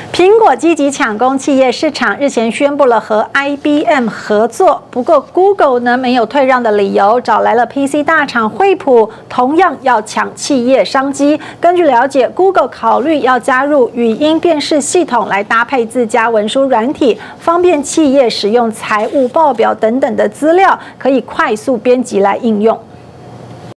苹果积极抢攻企业市场，日前宣布了和 IBM 合作。不过 Google 呢没有退让的理由，找来了 PC 大厂惠普，同样要抢企业商机。根据了解 ，Google 考虑要加入语音辨识系统来搭配自家文书软体，方便企业使用财务报表等等的资料，可以快速编辑来应用。